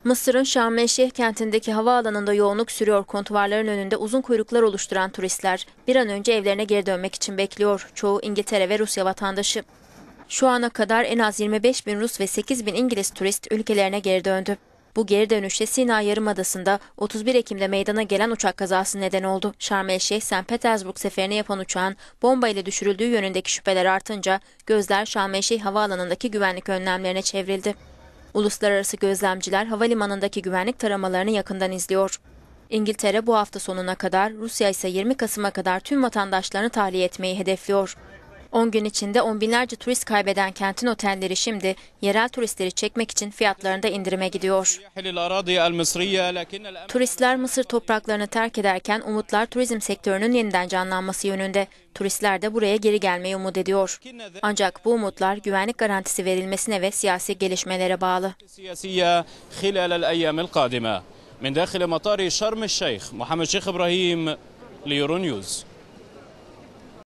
Mısır'ın Şarm El Şeyh kentindeki havaalanında yoğunluk sürüyor. Kontuarların önünde uzun kuyruklar oluşturan turistler bir an önce evlerine geri dönmek için bekliyor. Çoğu İngiltere ve Rusya vatandaşı. Şu ana kadar en az 25 bin Rus ve 8 bin İngiliz turist ülkelerine geri döndü. Bu geri dönüşte Sina Yarımadası'nda 31 Ekim'de meydana gelen uçak kazası neden oldu. Şarm El Şeyh, St. Petersburg seferini yapan uçağın bomba ile düşürüldüğü yönündeki şüpheler artınca gözler Şarm El Şeyh havaalanındaki güvenlik önlemlerine çevrildi. Uluslararası gözlemciler havalimanındaki güvenlik taramalarını yakından izliyor. İngiltere bu hafta sonuna kadar, Rusya ise 20 Kasım'a kadar tüm vatandaşlarını tahliye etmeyi hedefliyor. 10 gün içinde on binlerce turist kaybeden kentin otelleri şimdi yerel turistleri çekmek için fiyatlarında indirime gidiyor. Turistler Mısır topraklarını terk ederken umutlar turizm sektörünün yeniden canlanması yönünde. Turistler de buraya geri gelmeyi umut ediyor. Ancak bu umutlar güvenlik garantisi verilmesine ve siyasi gelişmelere bağlı. من داخل مطار شرم الشيخ محمد شيخ إبراهيم ليورو نيوز.